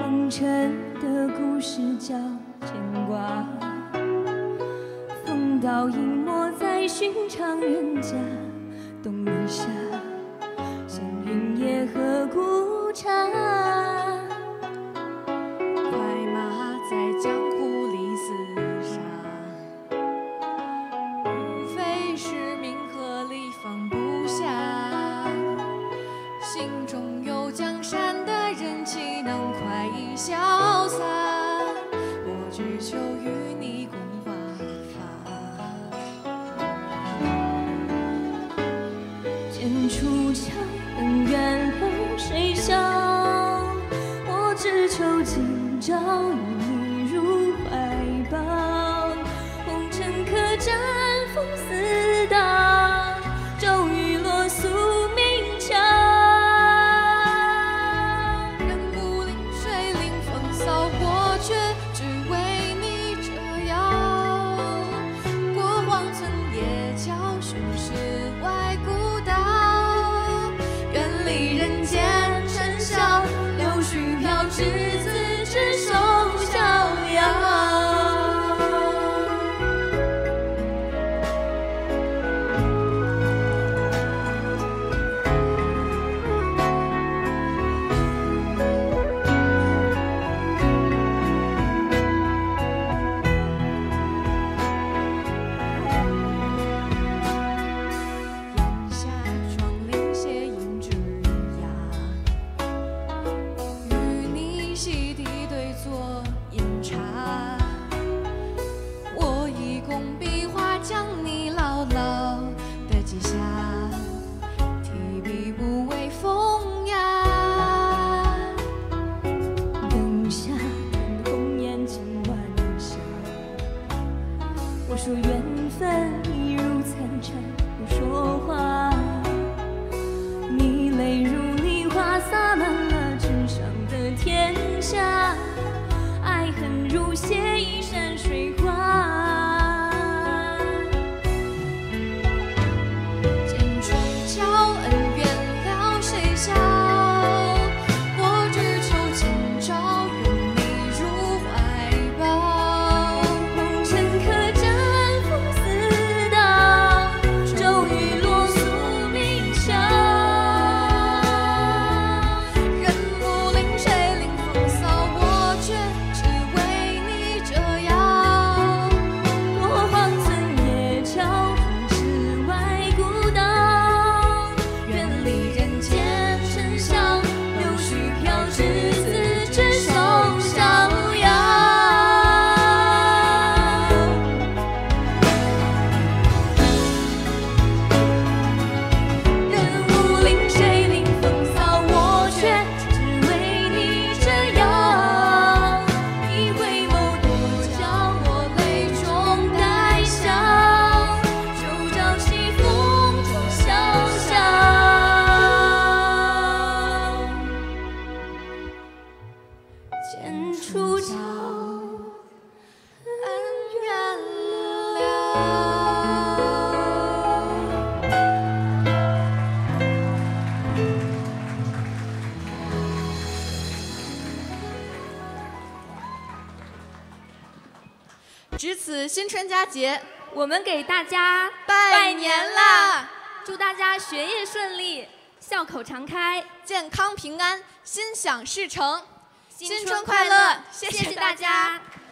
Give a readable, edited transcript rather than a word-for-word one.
风尘的故事叫牵挂，风倒隐没在寻常人家，冬里下，像云野和古茶。 快马在江湖里厮杀，无非是冥河里放不下。心中有江山的人，岂能快意潇洒？我只求与你共华发。 剑出鞘，恩怨流水响。我只求今朝与你入怀抱。红尘客栈风似刀，终于落宿明桥。 人不临水临风骚，我却只为你折腰。过荒村野桥，寻世外古道，远离人间尘嚣，柳絮飘，执子之手逍遥。檐下窗棂斜映枝桠，与你席地对坐饮茶。我以工笔画将你牢牢地记下，提笔不为风雅。 灯下看红颜尽晚霞，我说缘分一如残蝉不说话。你泪如梨花洒满了纸上的天下，爱恨如血一山水画。 剑出鞘，恩怨了谁晓？我只求今朝与你入怀抱。 红尘客栈风似刀，终于落宿明桥。 人不临水临风骚，我却只为你折腰。 过荒村野桥，从世外古道， 远离人间尘嚣，柳絮飘，执子之手逍遥。人无临水临风骚，我却只为你折腰。一回眸多娇，我泪中带笑，就朝起风中潇潇。 剑出鞘， 恩怨了。值此新春佳节， 我们给大家拜年啦！ 祝大家学业顺利，笑口常开， 健康平安，心想事成， 新春快乐！谢谢谢大家。 家。